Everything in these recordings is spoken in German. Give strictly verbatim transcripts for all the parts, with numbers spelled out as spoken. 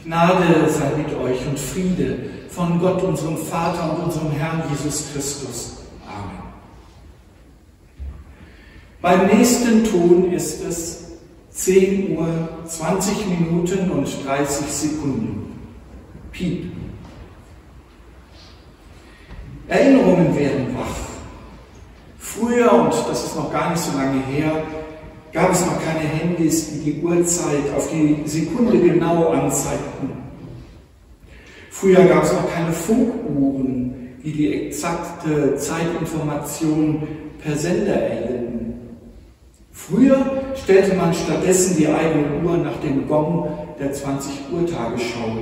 Gnade sei mit euch und Friede von Gott, unserem Vater und unserem Herrn Jesus Christus. Amen. Beim nächsten Ton ist es zehn Uhr, zwanzig Minuten und dreißig Sekunden. Piep. Erinnerungen werden wach. Früher, und das ist noch gar nicht so lange her, gab es noch keine Handys, die die Uhrzeit auf die Sekunde genau anzeigten. Früher gab es noch keine Funkuhren, die die exakte Zeitinformation per Sender erhielten. Früher stellte man stattdessen die eigene Uhr nach dem Gong der zwanzig Uhr Tagesschau.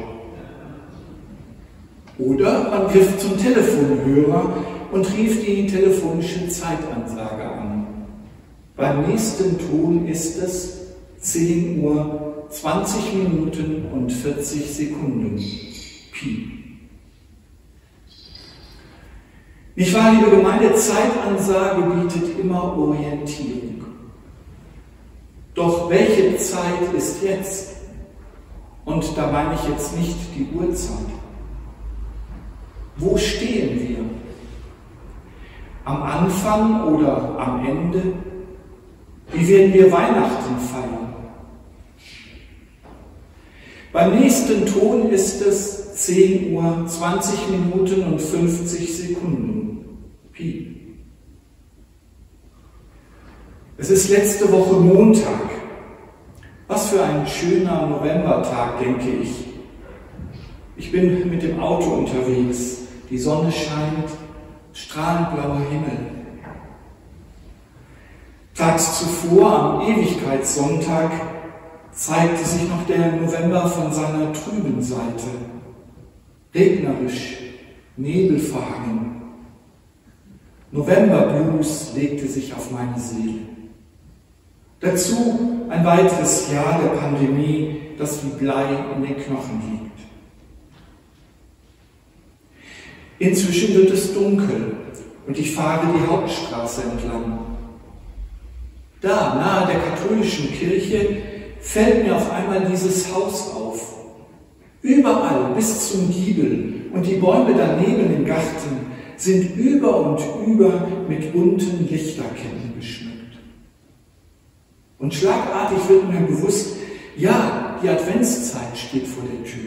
Oder man griff zum Telefonhörer und rief die telefonische Zeitansage an. Beim nächsten Ton ist es zehn Uhr, zwanzig Minuten und vierzig Sekunden. Piep. Nicht wahr, liebe Gemeinde, Zeitansage bietet immer Orientierung. Doch welche Zeit ist jetzt? Und da meine ich jetzt nicht die Uhrzeit. Wo stehen wir? Am Anfang oder am Ende? Wie werden wir Weihnachten feiern? Beim nächsten Ton ist es zehn Uhr, zwanzig Minuten und fünfzig Sekunden. Piep. Es ist letzte Woche Montag. Was für ein schöner Novembertag, denke ich. Ich bin mit dem Auto unterwegs. Die Sonne scheint, strahlend blauer Himmel. Tags zuvor, am Ewigkeitssonntag, zeigte sich noch der November von seiner trüben Seite. Regnerisch, nebelverhangen. Novemberblues legte sich auf meine Seele. Dazu ein weiteres Jahr der Pandemie, das wie Blei in den Knochen liegt. Inzwischen wird es dunkel und ich fahre die Hauptstraße entlang. Da, nahe der katholischen Kirche, fällt mir auf einmal dieses Haus auf. Überall bis zum Giebel und die Bäume daneben im Garten sind über und über mit bunten Lichterketten geschmückt. Und schlagartig wird mir bewusst, ja, die Adventszeit steht vor der Tür.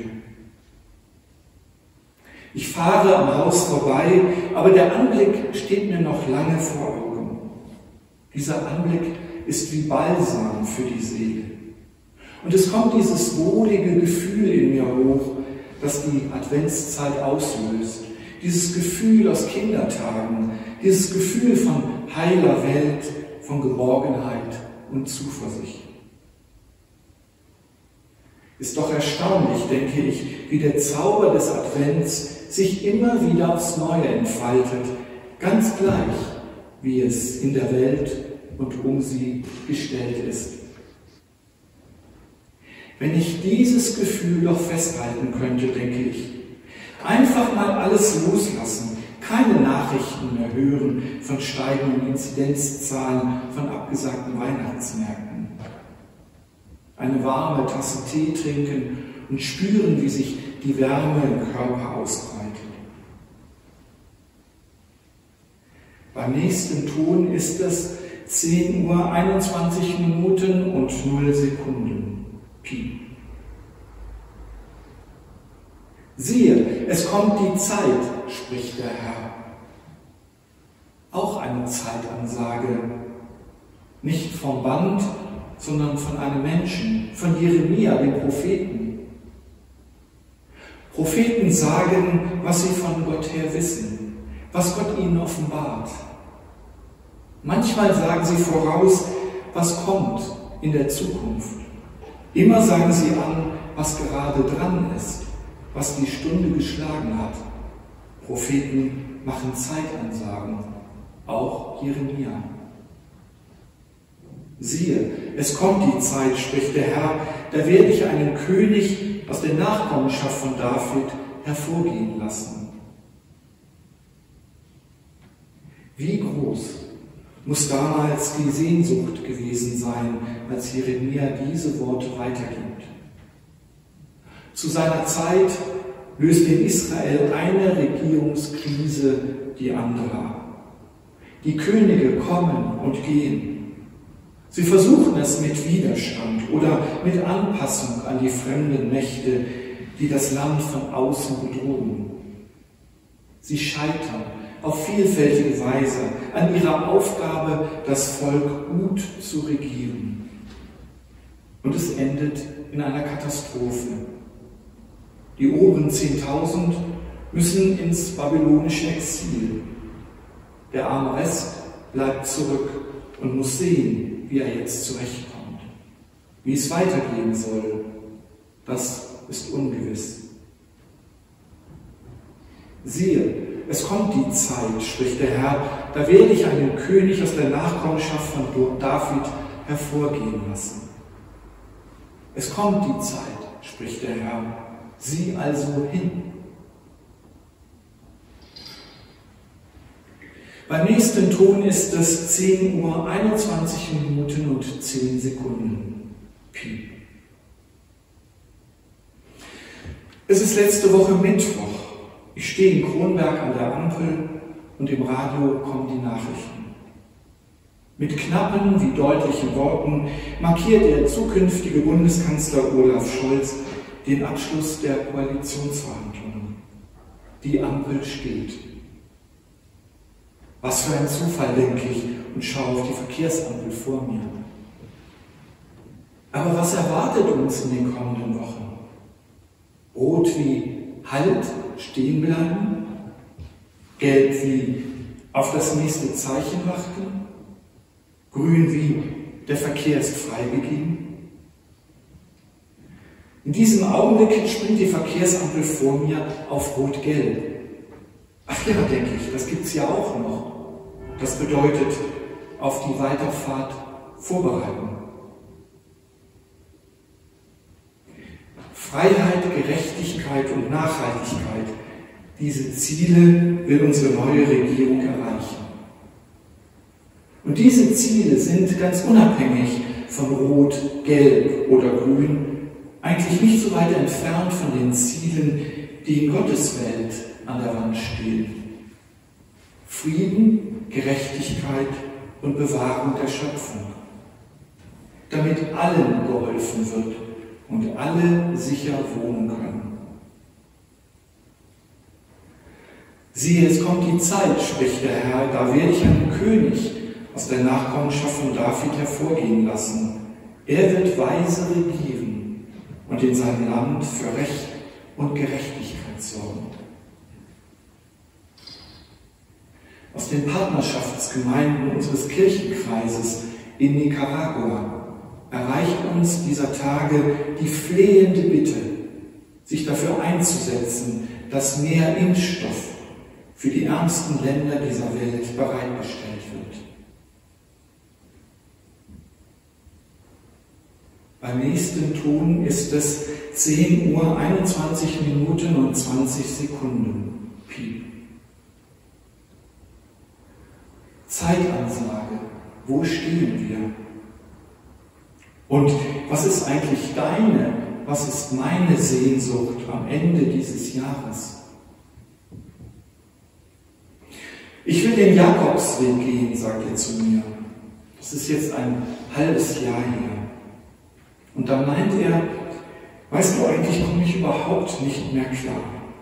Ich fahre am Haus vorbei, aber der Anblick steht mir noch lange vor Augen. Dieser Anblick ist wie Balsam für die Seele. Und es kommt dieses wohlige Gefühl in mir hoch, das die Adventszeit auslöst. Dieses Gefühl aus Kindertagen, dieses Gefühl von heiler Welt, von Geborgenheit und Zuversicht. Ist doch erstaunlich, denke ich, wie der Zauber des Advents sich immer wieder aufs Neue entfaltet, ganz gleich, wie es in der Welt und um sie gestellt ist. Wenn ich dieses Gefühl doch festhalten könnte, denke ich, einfach mal alles loslassen, keine Nachrichten mehr hören von steigenden Inzidenzzahlen, von abgesagten Weihnachtsmärkten. Eine warme Tasse Tee trinken und spüren, wie sich die Wärme im Körper ausbreitet. Beim nächsten Ton ist es zehn Uhr, einundzwanzig Minuten und null Sekunden. Piep. Siehe, es kommt die Zeit, spricht der Herr. Auch eine Zeitansage, nicht vom Band, sondern von einem Menschen, von Jeremia, dem Propheten. Propheten sagen, was sie von Gott her wissen, was Gott ihnen offenbart. Manchmal sagen sie voraus, was kommt in der Zukunft. Immer sagen sie an, was gerade dran ist, was die Stunde geschlagen hat. Propheten machen Zeitansagen, auch Jeremia. Siehe, es kommt die Zeit, spricht der Herr, da werde ich einen König aus der Nachkommenschaft von David hervorgehen lassen. Wie groß muss damals die Sehnsucht gewesen sein, als Jeremia diese Worte weitergibt. Zu seiner Zeit löst in Israel eine Regierungskrise die andere. Die Könige kommen und gehen. Sie versuchen es mit Widerstand oder mit Anpassung an die fremden Mächte, die das Land von außen bedrohen. Sie scheitern auf vielfältige Weise an ihrer Aufgabe, das Volk gut zu regieren. Und es endet in einer Katastrophe. Die oberen zehntausend müssen ins babylonische Exil. Der arme Rest bleibt zurück und muss sehen, wie er jetzt zurechtkommt. Wie es weitergehen soll, das ist ungewiss. Siehe, es kommt die Zeit, spricht der Herr, da werde ich einen König aus der Nachkommenschaft von David hervorgehen lassen. Es kommt die Zeit, spricht der Herr, sieh also hin. Beim nächsten Ton ist es zehn Uhr einundzwanzig Minuten und zehn Sekunden. Pi. Es ist letzte Woche Mittwoch. Ich stehe in Kronberg an der Ampel und im Radio kommen die Nachrichten. Mit knappen wie deutlichen Worten markiert der zukünftige Bundeskanzler Olaf Scholz den Abschluss der Koalitionsverhandlungen. Die Ampel steht. Was für ein Zufall, denke ich, und schaue auf die Verkehrsampel vor mir. Aber was erwartet uns in den kommenden Wochen? Rot wie Halt, stehen bleiben? Gelb wie auf das nächste Zeichen warten? Grün wie der Verkehr ist freigegeben? In diesem Augenblick springt die Verkehrsampel vor mir auf Rot-Gelb. Ach ja, denke ich, das gibt es ja auch noch. Das bedeutet, auf die Weiterfahrt vorbereiten. Freiheit, Gerechtigkeit und Nachhaltigkeit, diese Ziele will unsere neue Regierung erreichen. Und diese Ziele sind ganz unabhängig von Rot, Gelb oder Grün eigentlich nicht so weit entfernt von den Zielen, die in Gottes Welt an der Wand stehen. Frieden, Gerechtigkeit und Bewahrung der Schöpfung, damit allen geholfen wird und alle sicher wohnen können. Siehe, es kommt die Zeit, spricht der Herr, da werde ich einen König aus der Nachkommenschaft von David hervorgehen lassen. Er wird weise regieren und in seinem Land für Recht und Gerechtigkeit sorgen. Aus den Partnerschaftsgemeinden unseres Kirchenkreises in Nicaragua erreicht uns dieser Tage die flehende Bitte, sich dafür einzusetzen, dass mehr Impfstoff für die ärmsten Länder dieser Welt bereitgestellt wird. Beim nächsten Ton ist es zehn Uhr einundzwanzig Minuten und zwanzig Sekunden. Piep. Zeitansage. Wo stehen wir? Und was ist eigentlich deine, was ist meine Sehnsucht am Ende dieses Jahres? Ich will den Jakobsweg gehen, sagt er zu mir. Das ist jetzt ein halbes Jahr her. Und dann meint er, weißt du, eigentlich komme ich überhaupt nicht mehr klar.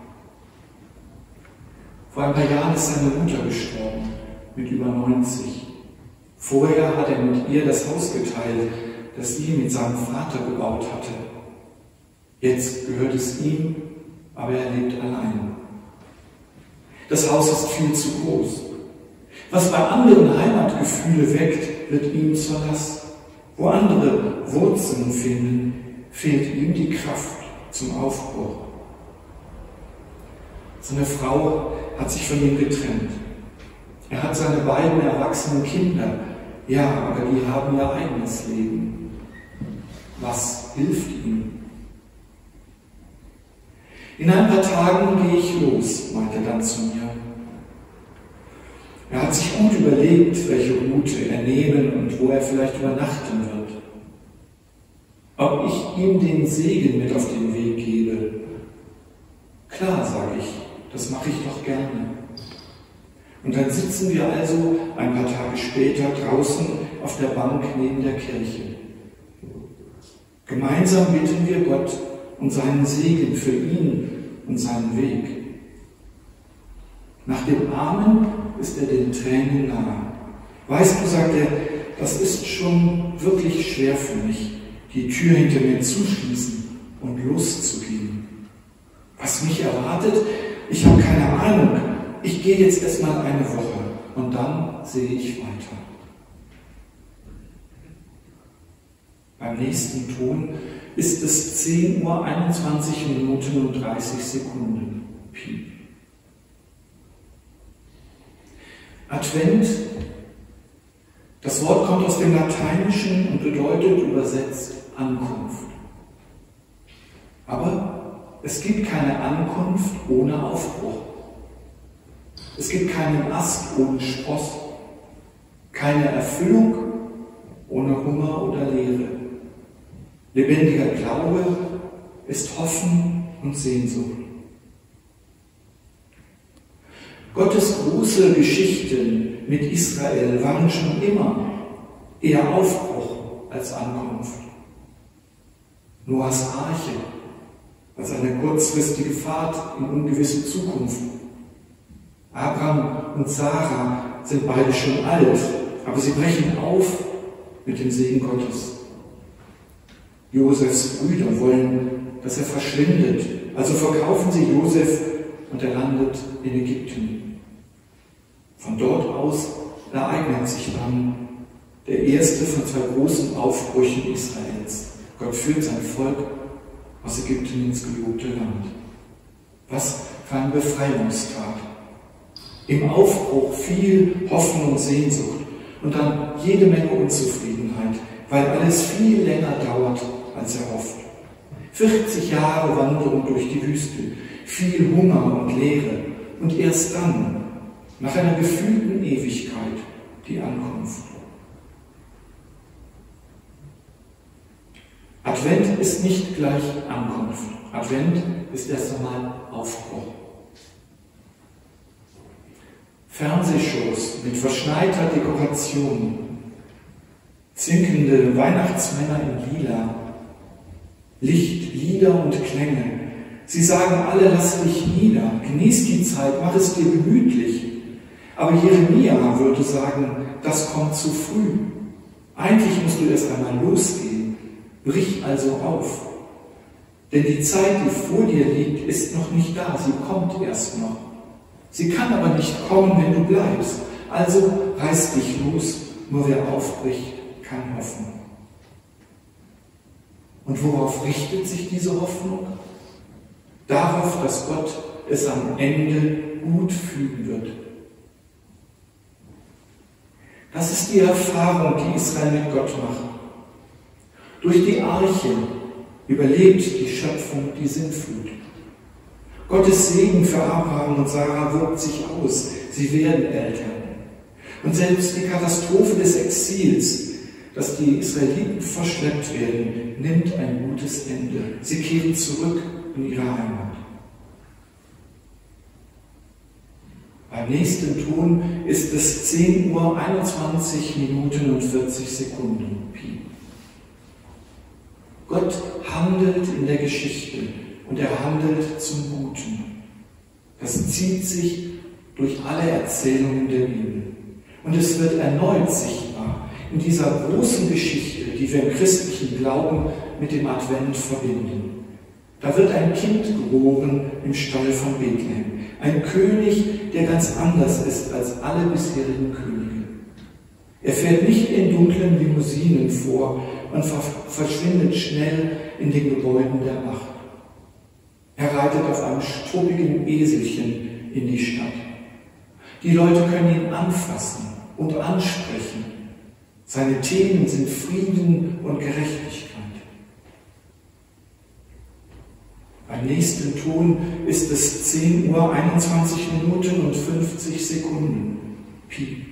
Vor ein paar Jahren ist seine Mutter gestorben, mit über neunzig. Vorher hat er mit ihr das Haus geteilt, das sie mit seinem Vater gebaut hatte. Jetzt gehört es ihm, aber er lebt allein. Das Haus ist viel zu groß. Was bei anderen Heimatgefühle weckt, wird ihm zur Last. Wo andere Wurzeln finden, fehlt ihm die Kraft zum Aufbruch. Seine Frau hat sich von ihm getrennt. Er hat seine beiden erwachsenen Kinder, ja, aber die haben ihr eigenes Leben. Was hilft ihm? In ein paar Tagen gehe ich los, meint er dann zu mir. Er hat sich gut überlegt, welche Route er nehmen und wo er vielleicht übernachten wird. Ob ich ihm den Segen mit auf den Weg gebe, Klar, sage ich, das mache ich doch gerne. Und dann sitzen wir also ein paar Tage später draußen auf der Bank neben der Kirche. Gemeinsam bitten wir Gott um seinen Segen für ihn und seinen Weg. Nach dem Amen ist er den Tränen nahe. Weißt du, sagt er, das ist schon wirklich schwer für mich, die Tür hinter mir zuschließen und loszugehen. Was mich erwartet, ich habe keine Ahnung. Ich gehe jetzt erstmal eine Woche und dann sehe ich weiter. Beim nächsten Ton ist es zehn Uhr einundzwanzig Minuten und dreißig Sekunden. Pi. Advent, das Wort kommt aus dem Lateinischen und bedeutet übersetzt Ankunft. Aber es gibt keine Ankunft ohne Aufbruch. Es gibt keinen Ast ohne Spross, keine Erfüllung ohne Hunger oder Leere. Lebendiger Glaube ist Hoffen und Sehnsucht. Gottes große Geschichten mit Israel waren schon immer eher Aufbruch als Ankunft. Noahs Arche als eine kurzfristige Fahrt in ungewisse Zukunft. Abraham und Sarah sind beide schon alt, aber sie brechen auf mit dem Segen Gottes. Josefs Brüder wollen, dass er verschwindet, also verkaufen sie Josef und er landet in Ägypten. Von dort aus ereignet sich dann der erste von zwei großen Aufbrüchen Israels. Gott führt sein Volk aus Ägypten ins gelobte Land. Was für ein Befreiungstag. Im Aufbruch viel Hoffnung und Sehnsucht und dann jede Menge Unzufriedenheit, weil alles viel länger dauert als erhofft. vierzig Jahre Wanderung durch die Wüste, viel Hunger und Leere und erst dann, nach einer gefühlten Ewigkeit, die Ankunft. Advent ist nicht gleich Ankunft. Advent ist erst einmal Aufbruch. Fernsehshows mit verschneiter Dekoration, zinkende Weihnachtsmänner in Lila, Licht, Lieder und Klänge. Sie sagen alle, lass dich nieder, genieß die Zeit, mach es dir gemütlich. Aber Jeremia würde sagen, das kommt zu früh. Eigentlich musst du erst einmal losgehen. Brich also auf. Denn die Zeit, die vor dir liegt, ist noch nicht da, sie kommt erst noch. Sie kann aber nicht kommen, wenn du bleibst. Also reiß dich los, nur wer aufbricht, kann hoffen. Und worauf richtet sich diese Hoffnung? Darauf, dass Gott es am Ende gut fügen wird. Das ist die Erfahrung, die Israel mit Gott macht. Durch die Arche überlebt die Schöpfung die Sintflut. Gottes Segen für Abraham und Sarah wirkt sich aus. Sie werden Eltern. Und selbst die Katastrophe des Exils, dass die Israeliten verschleppt werden, nimmt ein gutes Ende. Sie kehren zurück in ihre Heimat. Beim nächsten Ton ist es zehn Uhr einundzwanzig Minuten und vierzig Sekunden. Pi. Gott handelt in der Geschichte und er handelt zum Guten. Das zieht sich durch alle Erzählungen der Bibel. Und es wird erneut sichtbar in dieser großen Geschichte, die wir im christlichen Glauben mit dem Advent verbinden. Da wird ein Kind geboren im Stall von Bethlehem. Ein König, der ganz anders ist als alle bisherigen Könige. Er fährt nicht in dunklen Limousinen vor und ver verschwindet schnell in den Gebäuden der Macht. Er reitet auf einem struppigen Eselchen in die Stadt. Die Leute können ihn anfassen und ansprechen. Seine Themen sind Frieden und Gerechtigkeit. Beim nächsten Ton ist es zehn Uhr einundzwanzig Minuten und fünfzig Sekunden. Pi.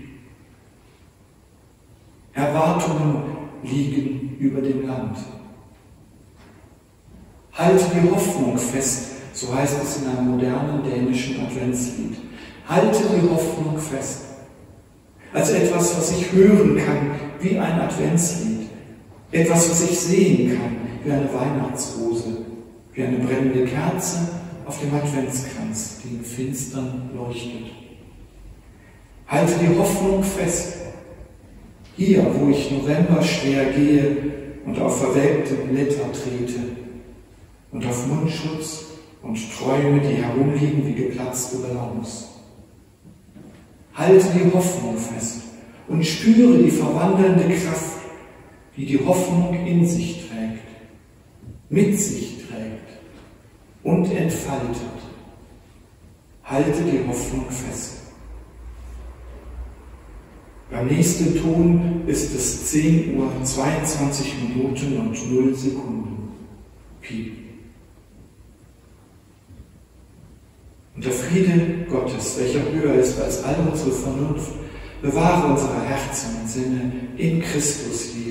Erwartungen liegen über dem Land. Halte die Hoffnung fest, So heißt es in einem modernen dänischen Adventslied. Halte die Hoffnung fest. Als etwas, was ich hören kann, wie ein Adventslied. Etwas, was ich sehen kann, wie eine Weihnachtsrose, wie eine brennende Kerze auf dem Adventskranz, die im Finstern leuchtet. Halte die Hoffnung fest. Hier, wo ich November schwer gehe und auf verwelkte Blätter trete und auf Mundschutz und Träume, die herumliegen wie geplatzte Ballons. Halte die Hoffnung fest und spüre die verwandelnde Kraft, die die Hoffnung in sich trägt, mit sich trägt und entfaltet. Halte die Hoffnung fest. Beim nächsten Ton ist es zehn Uhr zweiundzwanzig Minuten und null Sekunden. Piep. Und der Friede Gottes, welcher höher ist als all unsere Vernunft, bewahre unsere Herzen und Sinne in Christus Jesus.